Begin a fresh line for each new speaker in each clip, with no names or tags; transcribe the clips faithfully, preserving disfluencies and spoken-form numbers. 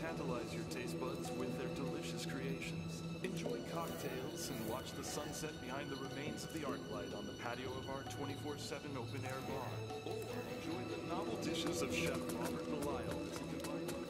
tantalize your taste buds with their delicious creations. Enjoy cocktails and watch the sunset behind the remains of the arc light on the patio of our twenty-four seven open-air bar. Or enjoy the novel dishes of Chef Robert Belial as he combines them.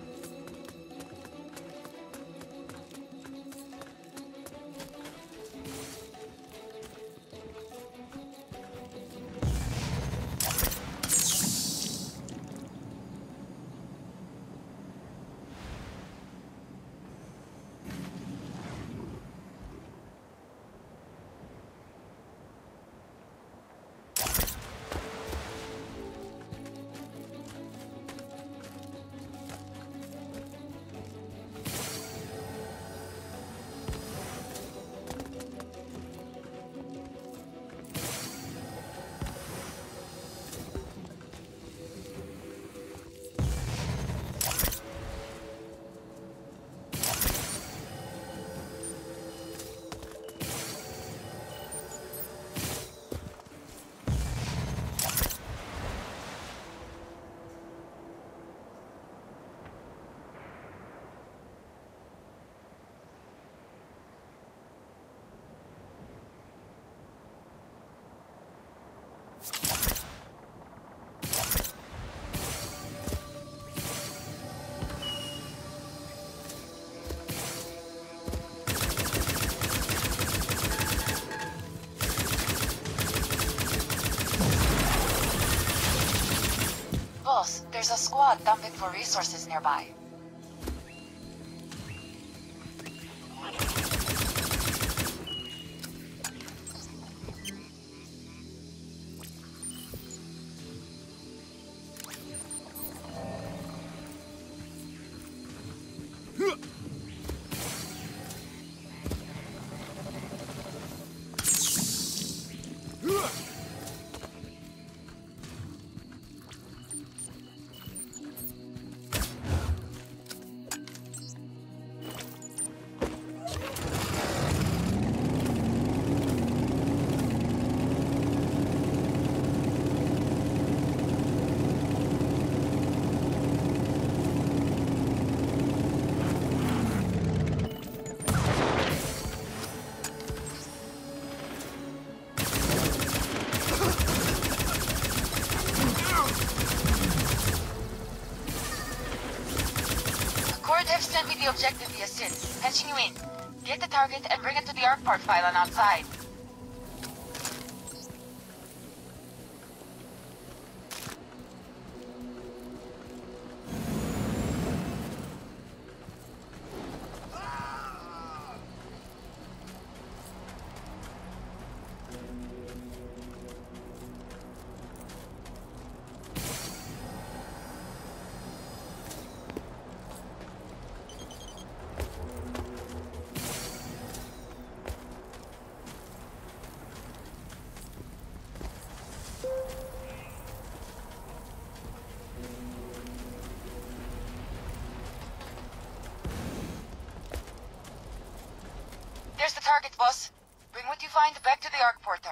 Boss, there's a squad dumping for resources nearby. Send me the objective via S I N. Patching you in. Get the target and bring it to the arc part file on outside. There's the target, boss. Bring what you find back to the Arc Porter.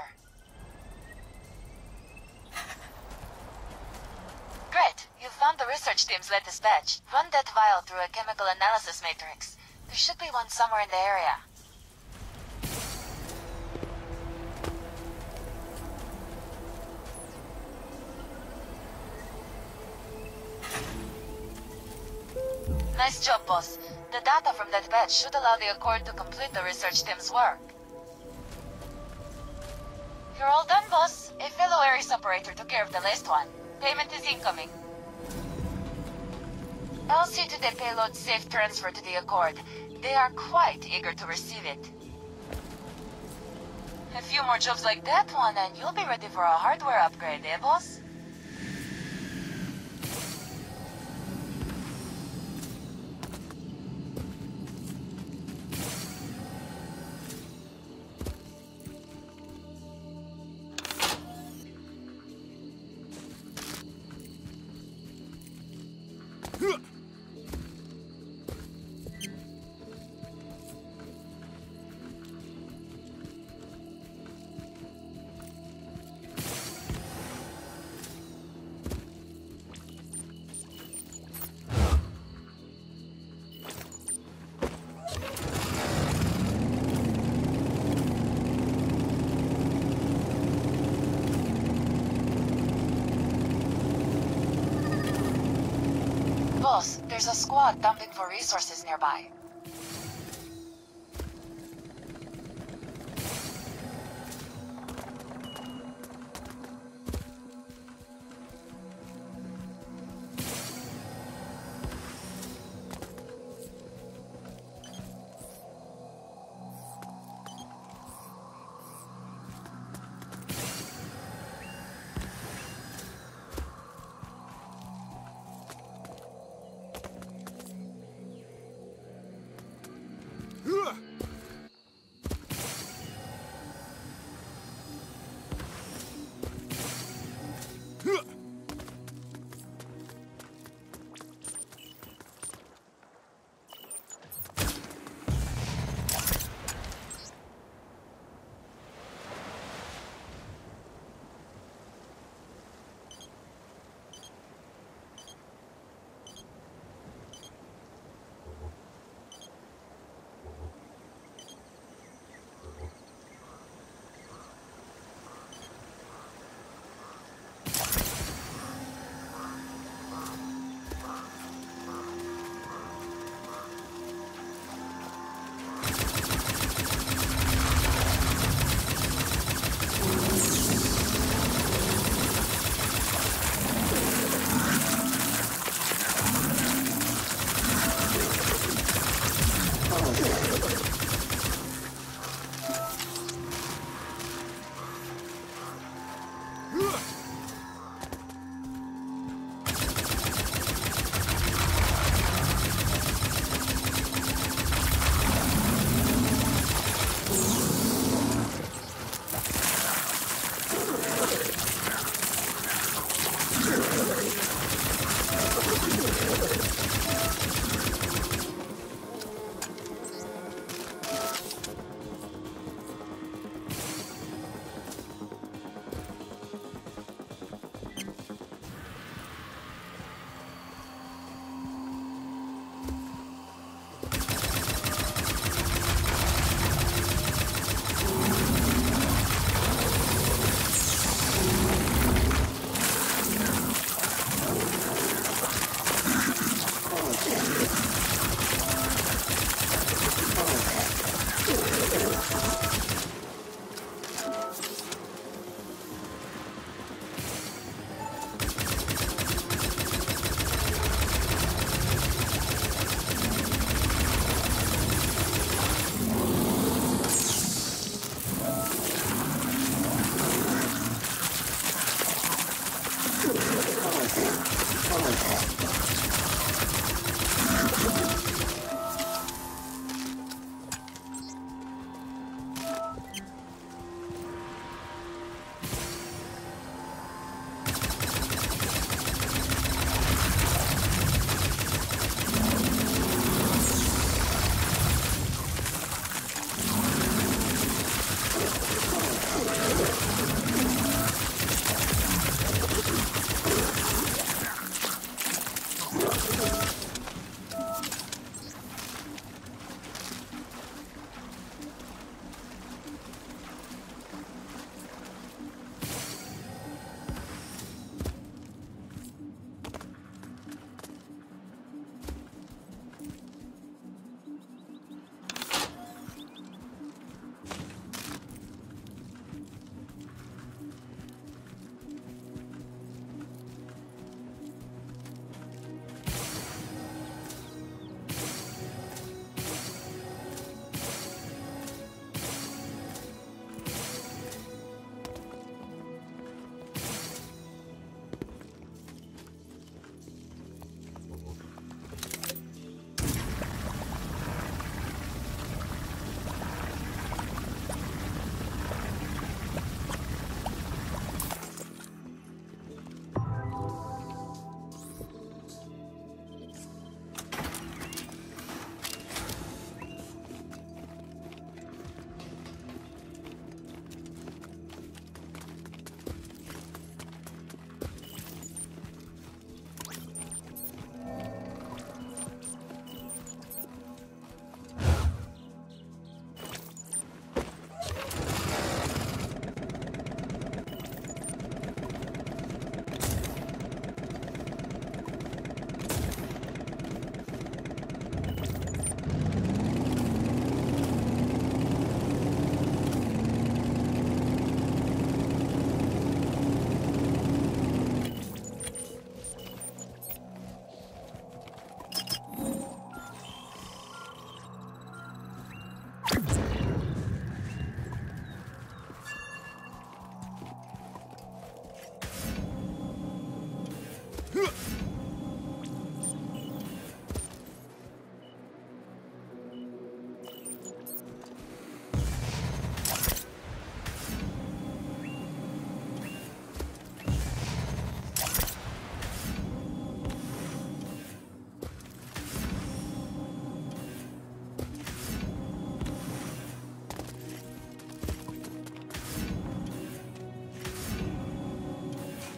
Great. You found the research team's latest batch. Run that vial through a chemical analysis matrix. There should be one somewhere in the area. Nice job, boss. The data from that batch should allow the Accord to complete the research team's work. You're all done, boss. A fellow Ares operator took care of the last one. Payment is incoming. I'll see to the payload's safe transfer to the Accord. They are quite eager to receive it. A few more jobs like that one and you'll be ready for a hardware upgrade, eh, boss? Boss, there's a squad dumping for resources nearby.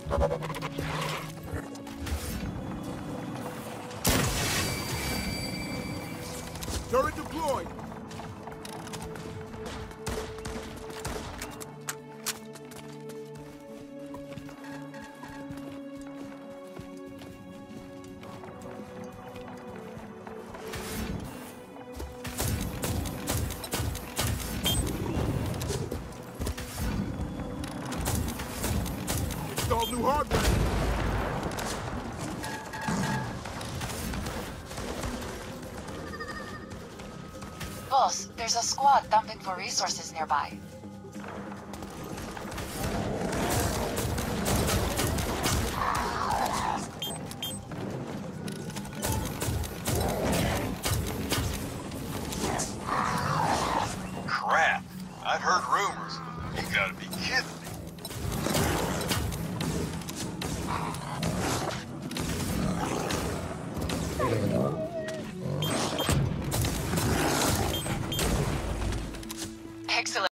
Turret deployed! Install new hardware!
Boss, there's a squad dumping for resources nearby.